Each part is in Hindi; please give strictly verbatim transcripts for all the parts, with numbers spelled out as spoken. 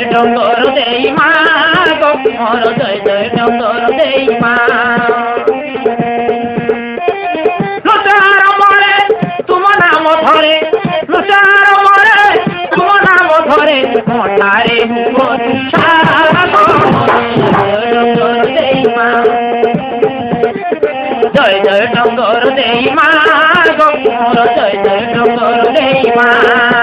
डोंगर देई माँ गो मोर जय जय डोंगर देई माँ लुचार मरे तुम नाम धरे लुचार मरे तुम नाम धरे मोटारे डोंगर देई माँ जय जय डोंगर देई माँ गो मोर जय जय डोंगर देई माँ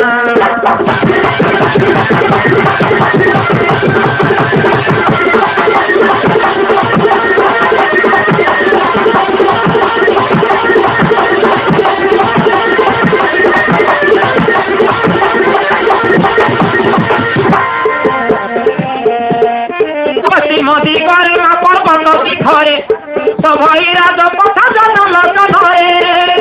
मोदी करे मा पर्वत शिखरे सभई राज पथ जनल धरे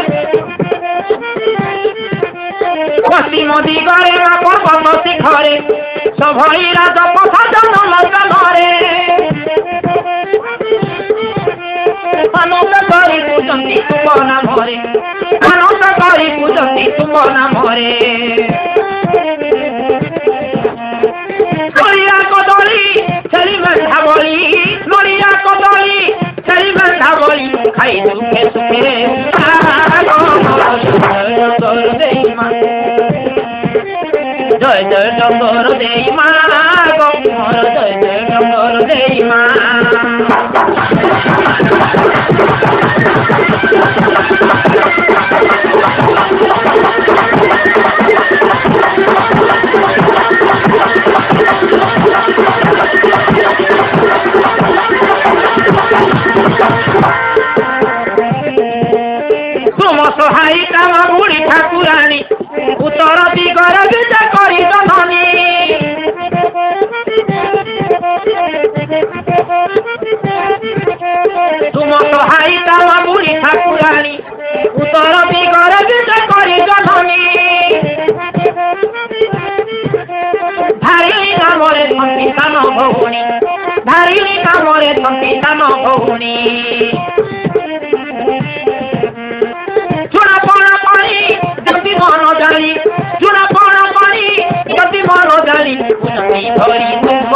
पश्चिम मोदी करे मा पर्वत शिखरे सभई राज पथ जनल धरे अनंत करी पूजंती तुम नामरे अनंत करी पूजंती तुम नामरे नड़िया कदली छेली मेधा बली नड़िया कदली छेली मेधा बली खाई सुखे सुखे डोंगर देई माँ जय जय डोंगर देई माँ गो मोर जय जय डोंगर देई माँ सहायी कामा बुढ़ी ठाकुराणी उत्तर दिगर विजय करी धनी तुम सहायी कामा बुढ़ी ठाकुराणी उत्तर दिगर विजय करी धनी धारिणी नामरे संकीर्तन भौणी धारिणी नामरे संकीर्तन भौणी मन जानी चुना पड़ा पानी गति मन जानी पुनमी भरी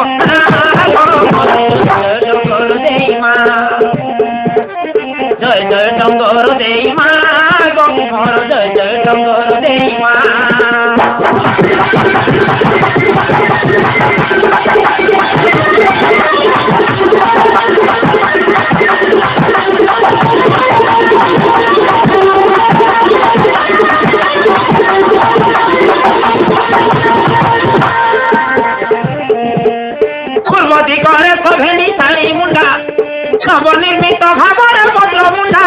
डोंगर देई माँ जय जय डोंगर देई माँ गो मोर जय जय डोंगर देई माँ दिगरे सभेनी साड़ी मुंडा नवनिर्मित भावर पत्र मुंडा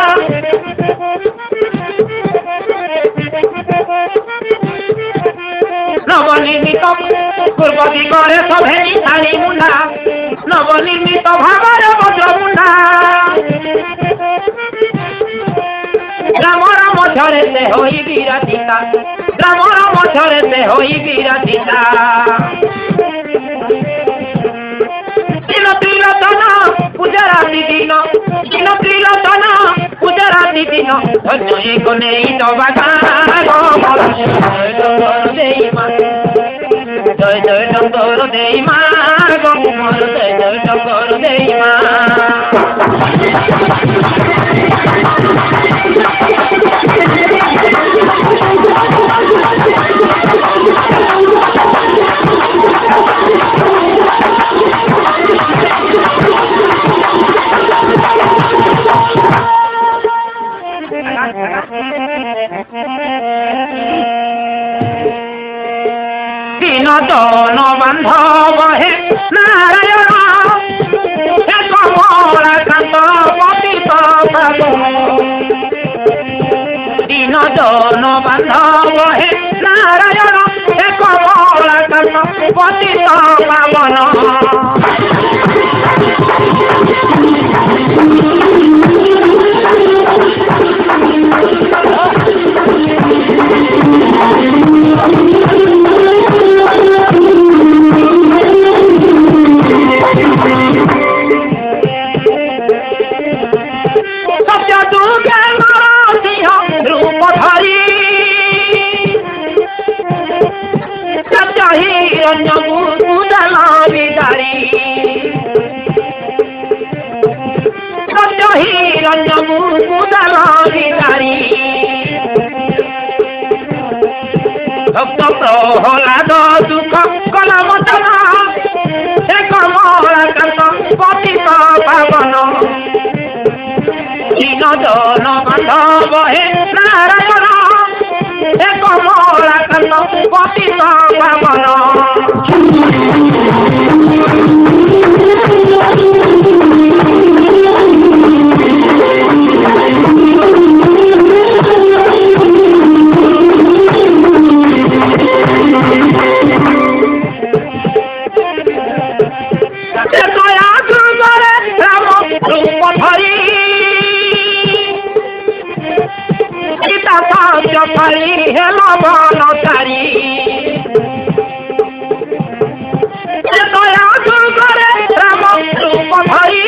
नवनिर्मित पूर्व दिगरे सभेनी साड़ी मुंडा नवनिर्मित भावर पत्र मुंडा ग्रामर मध्यरे से होई विराजिता ग्रामर मध्यरे से होई विराजिता त्रिलोचन पूजाराती दिन दिन त्रिलोचन पूजाराती दिन धन्य एक नहीं दबा डोंगर देई माँ जय जय डोंगर देई माँ गो मोर जय जय डोंगर देई दीन दन बांधव हे नारायण हे कमलाकांत पतित पावन दीन दन बांधव हे नारायण हे कमलाकांत पतित पावन हिरण्य हिरण्यमु कुदल भिखारी भक्त प्रहलाद दुख कलमोचन हे कमलाकांत पतित पावन दीन जन बांधव हे नारायण हे कमलाकांत पतित पावन फरी हेलो बनो तारी दया करे राम रूप भरी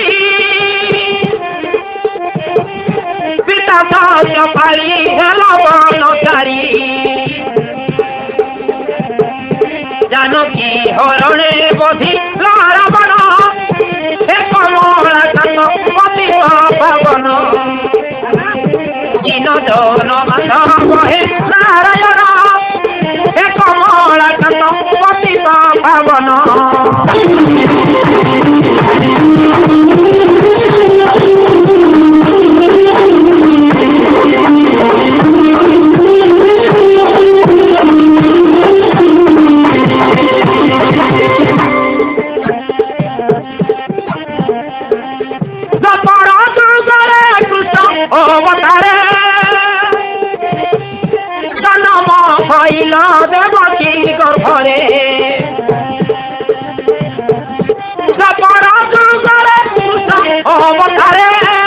पिता सत्य फरी हेलो बनो तारी जानकी हरणे बधी रावण हे कमलाकांत पतित पावन दीन जन बांधव हे नारायण हे कमलाकांत पतित पावन भइल देवकी गर्भरे सपर दुर्गरे अवतारे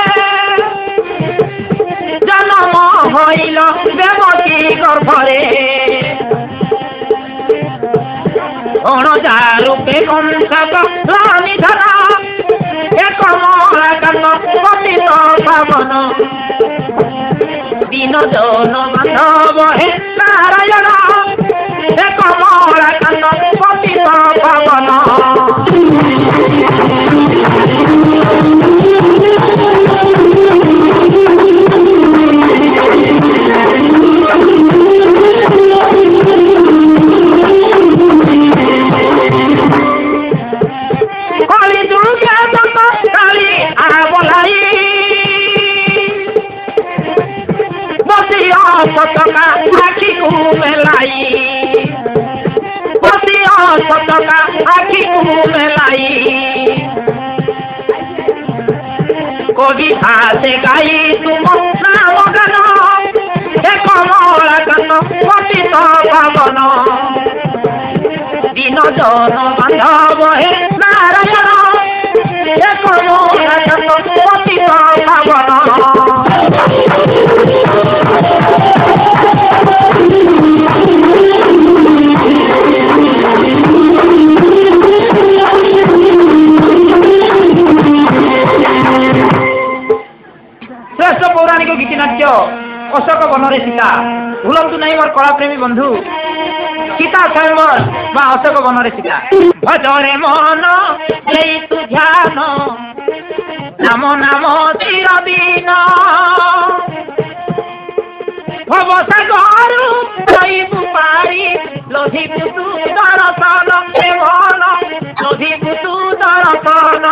जन्म भइल देवकी गर्भरे अणजारूपे कंसक निधन हे कमलाकांत पतित पावन दीन जन बांधव हे नारायण हे कमलाकांत पतित पावन कली दुर्गा दत्त काली आवलाई सतका आखी को मेलाई बसिया सतका आखी को मेलाई कवि हासे गाई तुम नाम गान हे कमलाकांत पतित पावन दीन जन बांधव हे नारायण हे कमलाकांत पतित पावन श्रेष्ठ पौराणिक गीतिनाट्य अशोक बनरे सीता भूलतु नहीं मोर कलाप्रेमी बंधु सीता स्वयंवर बा अशोक बनरे सीता भजरे मन तु ध्यान नाम नाम चिरदीन भवसागरु रहिबु पारी लोधिबु तु दर्शन मन लोधिबु तु दर्शन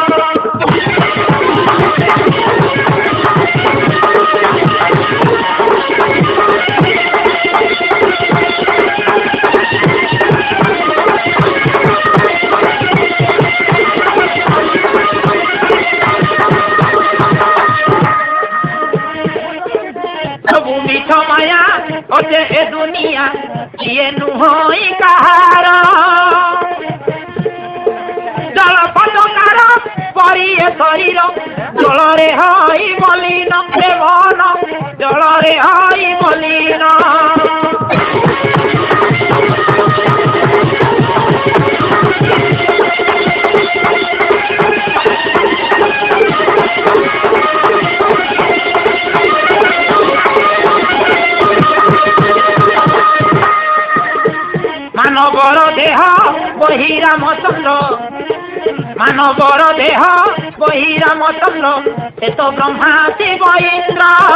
माया ओते ए दुनिया ये नुहोई कहार जल पदकार परिए शरीर जलरे हई मलिन मन जलरे हई मलिन मानवर देह बहिरामचंद्र मानवर देह বহি রামচন্দ্র সে তো ব্রহ্মা শিব ইন্দ্র